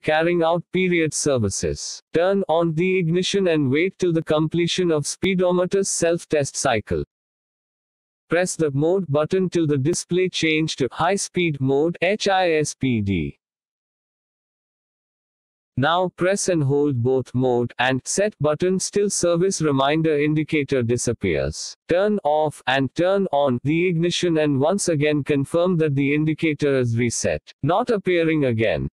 carrying out period services. Turn on the ignition and wait till the completion of speedometer's self-test cycle. Press the mode button till the display change to high speed mode HISPD. Now press and hold both mode and set buttons till service reminder indicator disappears. Turn off and turn on the ignition and once again confirm that the indicator is reset. Not appearing again.